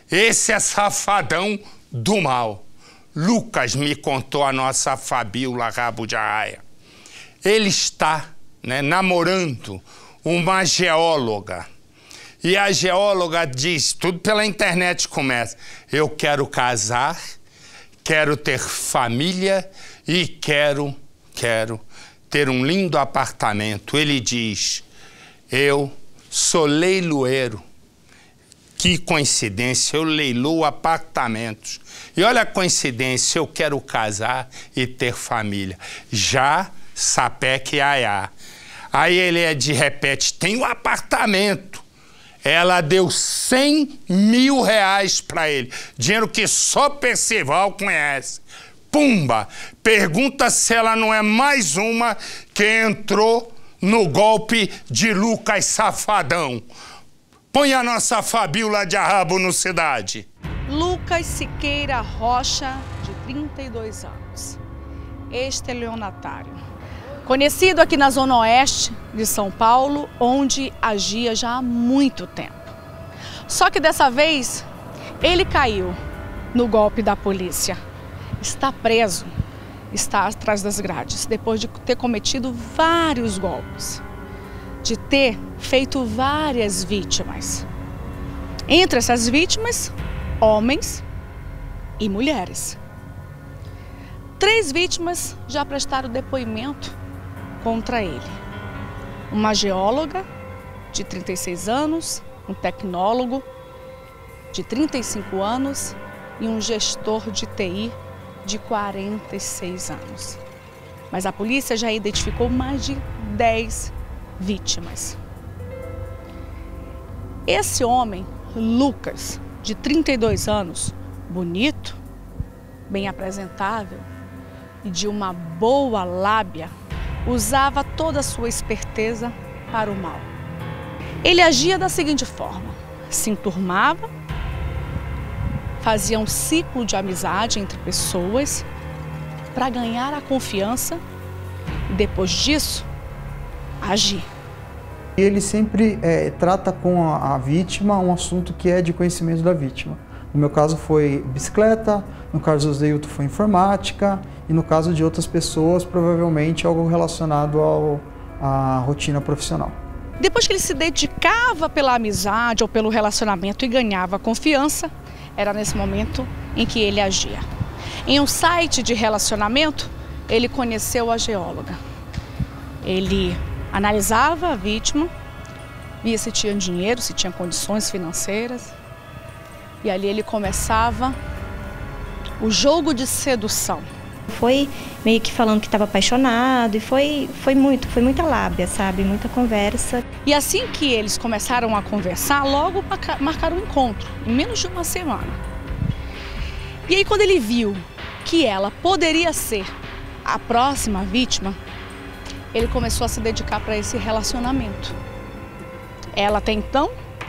Esse é safadão do mal. Lucas me contou, a nossa Fabíola Rabo de Arraia. Ele está, namorando uma geóloga. E a geóloga diz, tudo pela internet começa, eu quero casar, quero ter família e quero ter um lindo apartamento. Ele diz, eu sou leiloeiro. Que coincidência, eu leiloo apartamentos. E olha a coincidência, eu quero casar e ter família. Já sapeque aiá. Aí ele repete, tem um apartamento. Ela deu 100 mil reais para ele. Dinheiro que só Percival conhece. Pumba! Pergunta se ela não é mais uma que entrou no golpe de Lucas Safadão. Põe a nossa Fabíola de Arrabo no Cidade. Lucas Siqueira Rocha, de 32 anos. Estelionatário. Conhecido aqui na Zona Oeste de São Paulo, onde agia já há muito tempo. Só que dessa vez, ele caiu no golpe da polícia. Está preso, está atrás das grades, depois de ter cometido vários golpes, de ter feito várias vítimas. Entre essas vítimas, homens e mulheres. 3 vítimas já prestaram depoimento contra ele. Uma geóloga de 36 anos, um tecnólogo de 35 anos e um gestor de TI de 46 anos. Mas a polícia já identificou mais de 10 vítimas. Esse homem, Lucas, de 32 anos, bonito, bem apresentável e de uma boa lábia, usava toda a sua esperteza para o mal. Ele agia da seguinte forma: se enturmava, fazia um ciclo de amizade entre pessoas para ganhar a confiança e depois disso, agir. Ele sempre trata com a vítima um assunto que é de conhecimento da vítima. No meu caso foi bicicleta, no caso do Zeilton foi informática e no caso de outras pessoas provavelmente algo relacionado à rotina profissional. Depois que ele se dedicava pela amizade ou pelo relacionamento e ganhava confiança, era nesse momento em que ele agia. Em um site de relacionamento, ele conheceu a geóloga. Ele analisava a vítima, via se tinha dinheiro, se tinha condições financeiras. E ali ele começava o jogo de sedução. Foi meio que falando que estava apaixonado e foi muita lábia, sabe? Muita conversa. E assim que eles começaram a conversar, logo marcaram um encontro, em menos de uma semana. E aí quando ele viu que ela poderia ser a próxima vítima, ele começou a se dedicar para esse relacionamento. Ela até então,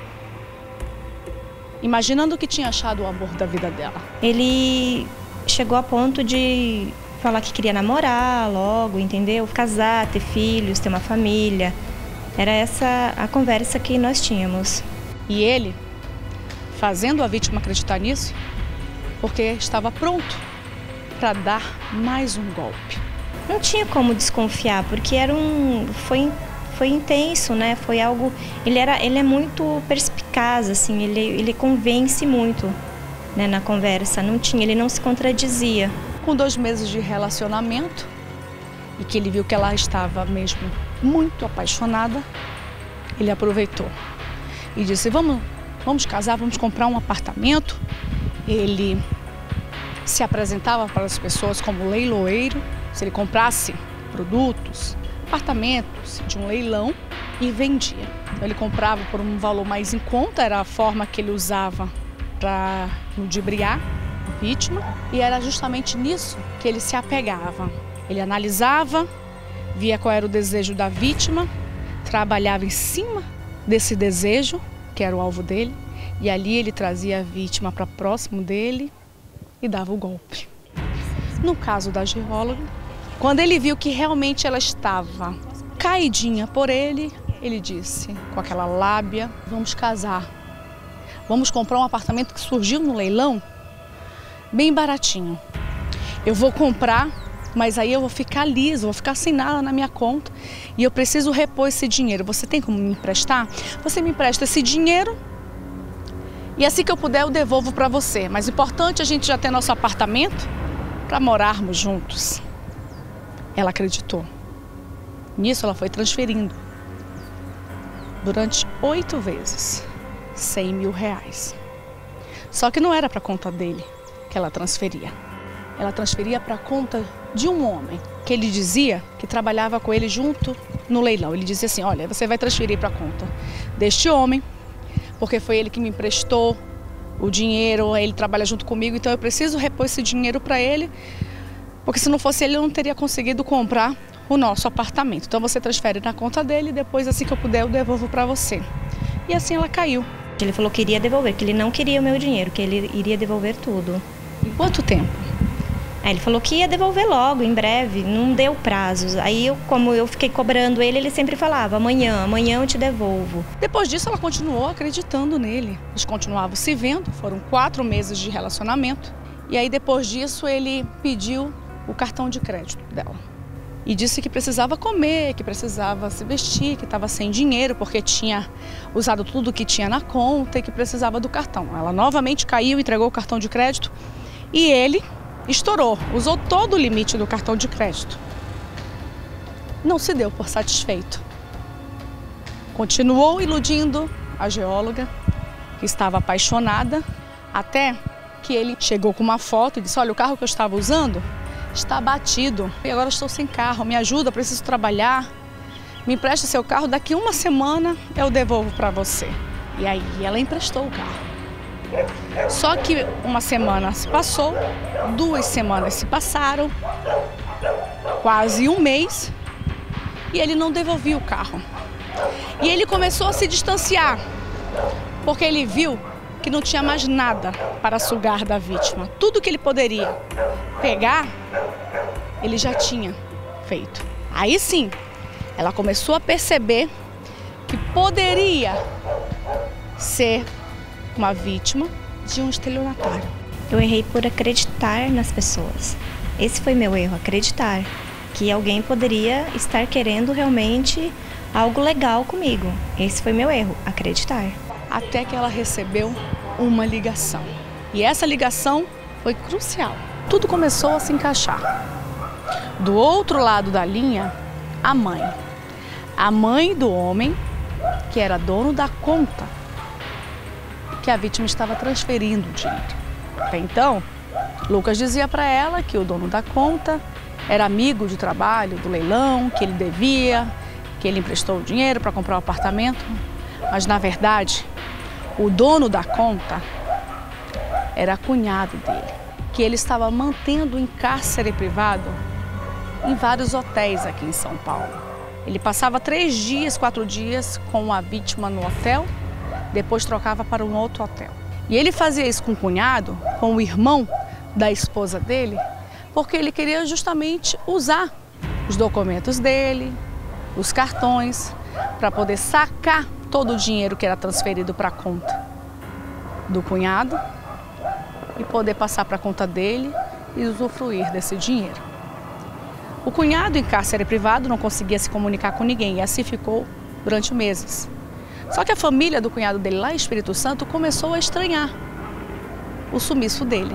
imaginando que tinha achado o amor da vida dela. Ele chegou a ponto de falar que queria namorar logo, entendeu? Casar, ter filhos, ter uma família. Era essa a conversa que nós tínhamos. E ele, fazendo a vítima acreditar nisso, porque estava pronto para dar mais um golpe. Não tinha como desconfiar, porque foi intenso, né? Foi algo. Ele é muito perspicaz, assim. Ele convence muito, né, na conversa. Ele não se contradizia. Com 2 meses de relacionamento e que ele viu que ela estava mesmo muito apaixonada, ele aproveitou e disse: vamos casar, vamos comprar um apartamento. Ele se apresentava para as pessoas como leiloeiro. Se ele comprasse produtos, apartamentos de um leilão e vendia. Então, ele comprava por um valor mais em conta, era a forma que ele usava para ludibriar a vítima, e era justamente nisso que ele se apegava. Ele analisava, via qual era o desejo da vítima, trabalhava em cima desse desejo, que era o alvo dele, e ali ele trazia a vítima para próximo dele e dava o golpe. No caso da geóloga, quando ele viu que realmente ela estava caidinha por ele, ele disse, com aquela lábia: vamos casar, Vamos comprar um apartamento que surgiu no leilão, bem baratinho. Eu vou comprar, mas aí eu vou ficar liso, vou ficar sem nada na minha conta e eu preciso repor esse dinheiro. Você tem como me emprestar? Você me empresta esse dinheiro e assim que eu puder eu devolvo para você. Mas o importante é a gente já ter nosso apartamento para morarmos juntos. Ela acreditou. Nisso ela foi transferindo. Durante 8 vezes, R$100 mil. Só que não era para a conta dele que ela transferia. Ela transferia para a conta de um homem, que ele dizia que trabalhava com ele junto no leilão. Ele dizia assim, olha, você vai transferir para a conta deste homem, porque foi ele que me emprestou o dinheiro, ele trabalha junto comigo, então eu preciso repor esse dinheiro para ele, porque se não fosse ele, eu não teria conseguido comprar o nosso apartamento. Então você transfere na conta dele e depois, assim que eu puder, eu devolvo para você. E assim ela caiu. Ele falou que iria devolver, que ele não queria o meu dinheiro, que ele iria devolver tudo. Em quanto tempo? Aí ele falou que ia devolver logo, em breve, não deu prazos. Aí, como eu fiquei cobrando ele, ele sempre falava, amanhã eu te devolvo. Depois disso, ela continuou acreditando nele. Eles continuavam se vendo, foram 4 meses de relacionamento. E aí, depois disso, ele pediu o cartão de crédito dela. E disse que precisava comer, que precisava se vestir, que estava sem dinheiro, porque tinha usado tudo que tinha na conta e que precisava do cartão. Ela novamente caiu, entregou o cartão de crédito e ele estourou, usou todo o limite do cartão de crédito. Não se deu por satisfeito. Continuou iludindo a geóloga, que estava apaixonada, até que ele chegou com uma foto e disse, olha, o carro que eu estava usando está batido e agora estou sem carro, me ajuda, preciso trabalhar, me empresta seu carro, daqui 1 semana eu devolvo para você. E aí ela emprestou o carro. Só que 1 semana se passou, 2 semanas se passaram, quase 1 mês, e ele não devolvia o carro. E ele começou a se distanciar, porque ele viu que não tinha mais nada para sugar da vítima. Tudo que ele poderia pegar, ele já tinha feito. Aí sim, ela começou a perceber que poderia ser uma vítima de um estelionatário. Eu errei por acreditar nas pessoas. Esse foi meu erro, acreditar que alguém poderia estar querendo realmente algo legal comigo. Esse foi meu erro, acreditar. Até que ela recebeu uma ligação. E essa ligação foi crucial. Tudo começou a se encaixar. Do outro lado da linha, a mãe. A mãe do homem, que era dono da conta, que a vítima estava transferindo o dinheiro. Até então, Lucas dizia para ela que o dono da conta era amigo de trabalho do leilão, que ele devia, que ele emprestou o dinheiro para comprar o apartamento. Mas, na verdade, o dono da conta era cunhado dele, que ele estava mantendo em cárcere privado em vários hotéis aqui em São Paulo. Ele passava 3 dias, 4 dias com a vítima no hotel, depois trocava para um outro hotel. E ele fazia isso com o cunhado, com o irmão da esposa dele, porque ele queria justamente usar os documentos dele, os cartões, para poder sacar todo o dinheiro que era transferido para a conta do cunhado e poder passar para a conta dele e usufruir desse dinheiro. O cunhado em cárcere privado não conseguia se comunicar com ninguém e assim ficou durante meses. Só que a família do cunhado dele lá em Espírito Santo começou a estranhar o sumiço dele.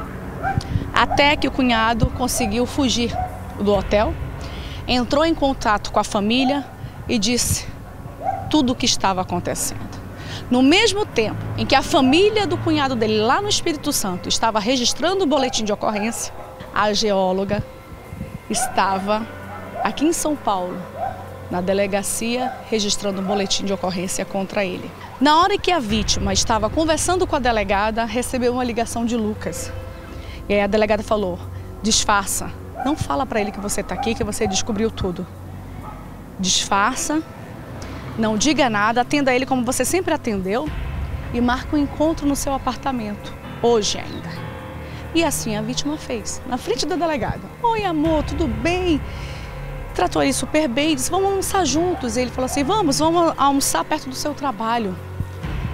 Até que o cunhado conseguiu fugir do hotel, entrou em contato com a família e disse tudo o que estava acontecendo. No mesmo tempo em que a família do cunhado dele lá no Espírito Santo estava registrando o boletim de ocorrência, a geóloga estava aqui em São Paulo, na delegacia, registrando um boletim de ocorrência contra ele. Na hora que a vítima estava conversando com a delegada, recebeu uma ligação de Lucas. E aí a delegada falou, disfarça, não fala para ele que você está aqui, que você descobriu tudo. Disfarça, não diga nada, atenda ele como você sempre atendeu e marca um encontro no seu apartamento, hoje ainda. E assim a vítima fez, na frente da delegada. Oi amor, tudo bem? Tratou ele super bem, disse, vamos almoçar juntos. E ele falou assim, vamos almoçar perto do seu trabalho.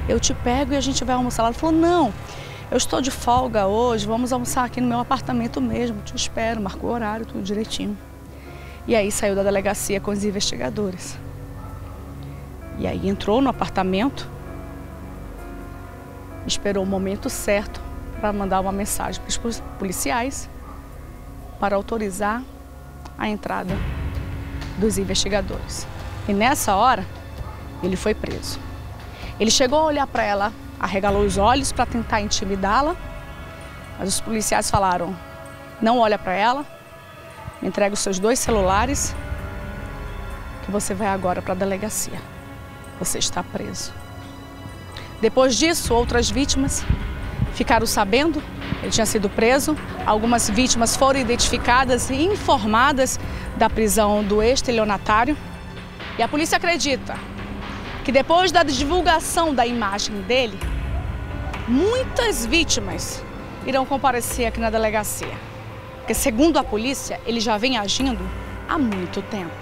eu te pego e a gente vai almoçar lá. Ele falou, não, eu estou de folga hoje, vamos almoçar aqui no meu apartamento mesmo, te espero, marcou o horário, tudo direitinho. E aí saiu da delegacia com os investigadores. E aí entrou no apartamento, esperou o momento certo para mandar uma mensagem para os policiais para autorizar a entrada dos investigadores. E nessa hora, ele foi preso. Ele chegou a olhar para ela, arregalou os olhos para tentar intimidá-la, mas os policiais falaram, não olha para ela, me entrega os seus 2 celulares, que você vai agora para a delegacia. Você está preso. Depois disso, outras vítimas ficaram sabendo, ele tinha sido preso. Algumas vítimas foram identificadas e informadas da prisão do estelionatário. E a polícia acredita que depois da divulgação da imagem dele, muitas vítimas irão comparecer aqui na delegacia. Porque, segundo a polícia, ele já vem agindo há muito tempo.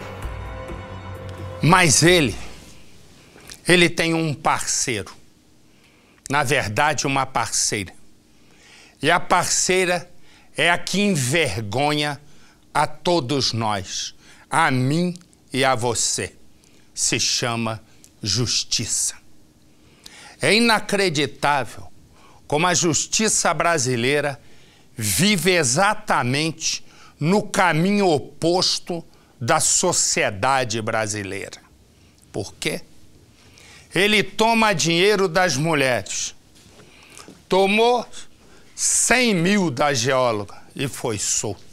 Mas ele tem um parceiro. Na verdade, uma parceira. E a parceira é a que envergonha a todos nós, a mim e a você. Se chama justiça. É inacreditável como a justiça brasileira vive exatamente no caminho oposto da sociedade brasileira. Por quê? Ele toma dinheiro das mulheres, tomou 100 mil da geóloga e foi solto.